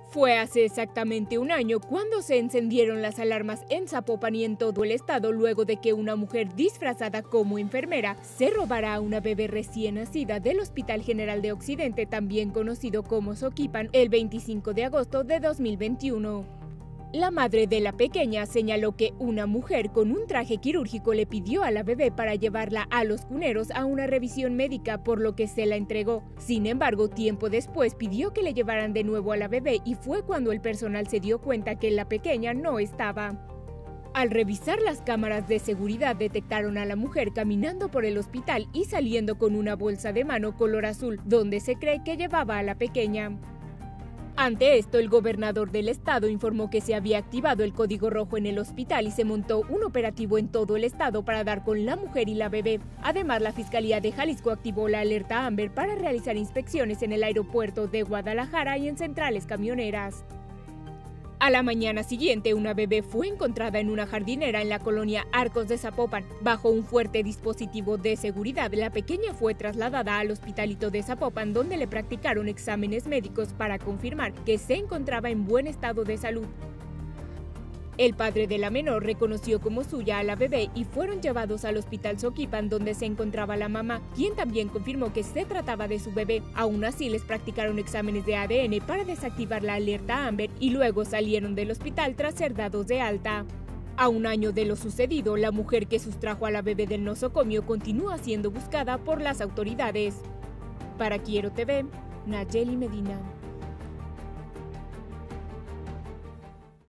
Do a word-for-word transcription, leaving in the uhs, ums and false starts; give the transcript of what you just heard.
Fue hace exactamente un año cuando se encendieron las alarmas en Zapopan y en todo el estado luego de que una mujer disfrazada como enfermera se robara a una bebé recién nacida del Hospital General de Occidente, también conocido como Soquipan, el veinticinco de agosto de dos mil veintiuno. La madre de la pequeña señaló que una mujer con un traje quirúrgico le pidió a la bebé para llevarla a los cuneros a una revisión médica, por lo que se la entregó. Sin embargo, tiempo después pidió que le llevaran de nuevo a la bebé y fue cuando el personal se dio cuenta que la pequeña no estaba. Al revisar las cámaras de seguridad detectaron a la mujer caminando por el hospital y saliendo con una bolsa de mano color azul, donde se cree que llevaba a la pequeña. Ante esto, el gobernador del estado informó que se había activado el código rojo en el hospital y se montó un operativo en todo el estado para dar con la mujer y la bebé. Además, la Fiscalía de Jalisco activó la alerta Amber para realizar inspecciones en el aeropuerto de Guadalajara y en centrales camioneras. A la mañana siguiente, una bebé fue encontrada en una jardinera en la colonia Arcos de Zapopan. Bajo un fuerte dispositivo de seguridad, la pequeña fue trasladada al Hospitalito de Zapopan, donde le practicaron exámenes médicos para confirmar que se encontraba en buen estado de salud. El padre de la menor reconoció como suya a la bebé y fueron llevados al Hospital Soquipan, donde se encontraba la mamá, quien también confirmó que se trataba de su bebé. Aún así, les practicaron exámenes de A D N para desactivar la alerta Amber y luego salieron del hospital tras ser dados de alta. A un año de lo sucedido, la mujer que sustrajo a la bebé del nosocomio continúa siendo buscada por las autoridades. Para Quiero T V, Nayeli Medina.